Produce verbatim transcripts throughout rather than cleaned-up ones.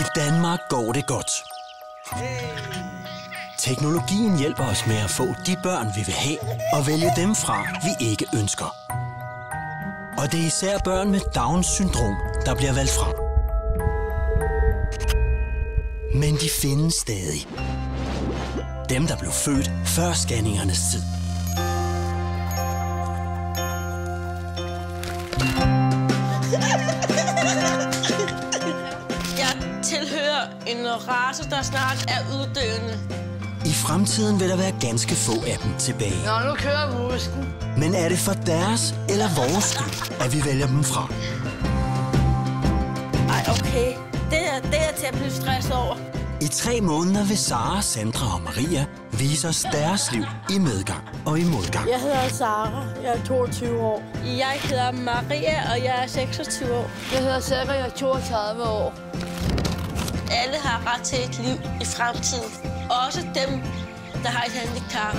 Danmark går det godt. Teknologien hjælper os med at få de børn, vi vil have, og vælge dem fra, vi ikke ønsker. Og det er især børn med Downs syndrom, der bliver valgt fra. Men de findes stadig. Dem, der blev født før scanningernes tid. Jeg tilhører en race, der snart er uddøende. I fremtiden vil der være ganske få af dem tilbage. Nå, nu kører musken. Men er det for deres eller vores skyld, at vi vælger dem fra? Ej, okay. Det er, det er til at blive stresset over. I tre måneder vil Sara, Sandra og Maria vise os deres liv i medgang og i modgang. Jeg hedder Sara. Jeg er toogtyve år. Jeg hedder Maria, og jeg er seksogtyve år. Jeg hedder Sandra, jeg er toogtredive år. Alle har ret til et liv i fremtiden. Også dem, der har et handicap.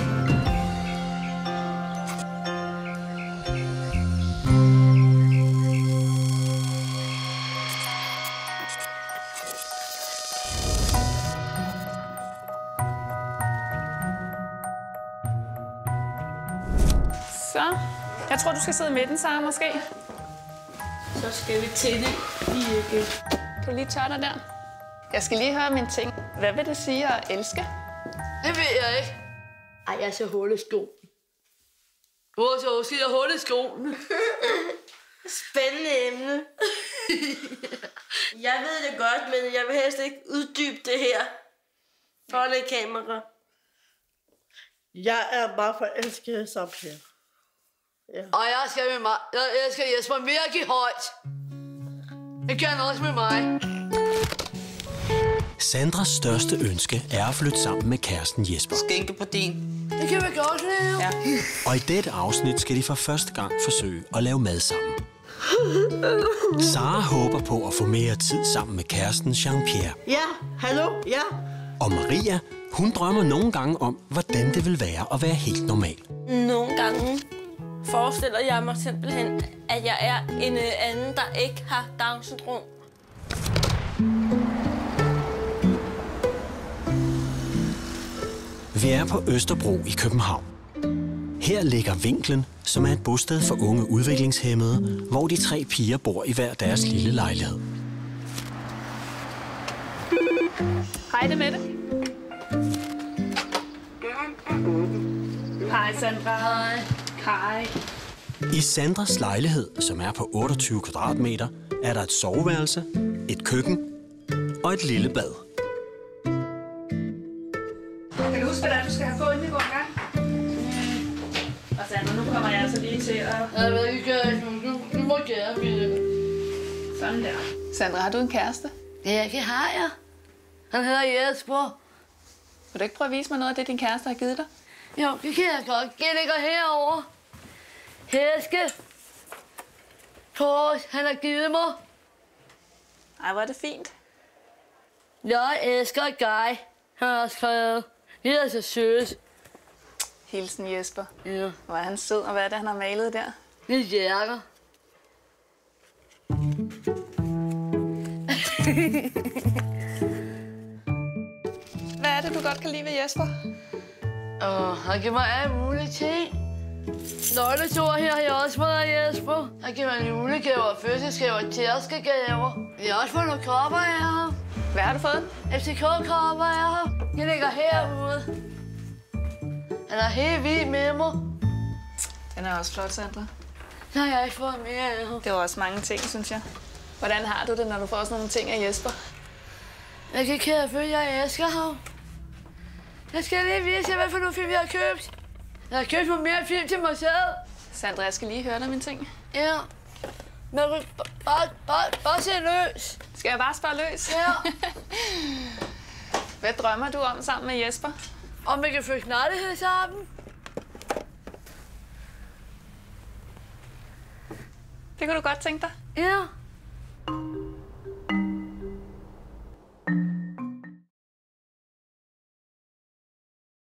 Så. Jeg tror, du skal sidde i midten, Sara, måske. Så skal vi til det i ikke. Du lige tør dig der. Jeg skal lige høre mine ting. Hvad vil det sige at elske? Det ved jeg ikke. Ej, jeg ser hul i skoen. Hvor så skal jeg holde skoen? Spændende emne. Jeg ved det godt, men jeg vil helst ikke uddybe det her. Foran et kamera. Jeg er bare forelsket som Per. Ja. Og jeg skal med mig. Jeg elsker Jesper virkelig højt. Det gør han også med mig. Sandras største ønske er at flytte sammen med kæresten Jesper. Skænke på din. Det kan vi godt lave. Ja. Og i dette afsnit skal de for første gang forsøge at lave mad sammen. Sara håber på at få mere tid sammen med kæresten Jean-Pierre. Ja, hallo, ja. Og Maria, hun drømmer nogle gange om, hvordan det vil være at være helt normal. Nogle gange forestiller jeg mig simpelthen, at jeg er en anden, der ikke har Downs syndrom. Vi er på Østerbro i København. Her ligger Vinklen, som er et bosted for unge udviklingshæmmede, hvor de tre piger bor i hver deres lille lejlighed. Hej, det med det. Hej, Sandra. Hej. Hej. I Sandras lejlighed, som er på otteogtyve kvadratmeter, er der et soveværelse, et køkken og et lille bad. Kan du huske, hvordan du skal have fundet i går gang? Og Sandra, nu kommer jeg altså lige til at... Jeg ved ikke, nu, nu må jeg gerne blive. Sådan der. Sandra, har du en kæreste? Ja, det har jeg. Han hedder Jesper. Vil du ikke prøve at vise mig noget af det, din kæreste har givet dig? Jo, det kan jeg godt. Jeg ligger herovre. Hæske. Kors, han har givet mig. Ej, hvor er det fint. Jeg elsker dig, han har skrevet. Det er så sødt. Hilsen Jesper. Ja. Hvor er han sød, og hvad er det, han har malet der? Det er hjerter. Hvad er det, du godt kan lide ved Jesper? Åh, han giver mig alle mulige ting. Nøgletur her har jeg også fået af Jesper. Han giver mig julegaver, fødselsgaver, tærskegaver. Jeg har også fået nogle kopper af ham. Hvad har du fået? F C K-kopper af ham. Jeg ligger herude. Han er helt vild med mig. Den er også flot, Sandra. Nej, jeg har ikke fået mere af ham. Det var også mange ting, synes jeg. Hvordan har du det, når du får sådan nogle ting af Jesper? Jeg kan ikke føle, at jeg elsker ham. Jeg skal lige vise jer, hvad for nogle film jeg har købt. Jeg har købt nogle mere film til mig selv. Sandra, jeg skal lige høre dig mine ting. Ja. Men bare, bare, bare se løs. Skal jeg bare spørge løs? Ja. Hvad drømmer du om sammen med Jesper? Om vi kan få knaldighed sammen. Det kunne du godt tænke dig? Ja.